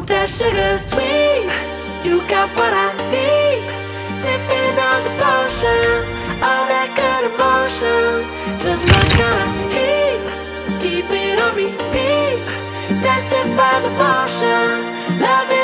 that sugar sweet. You got what I need. Sipping on the potion, all that good emotion. Just my kind of heat. Keep it on repeat. Tested by the motion. Love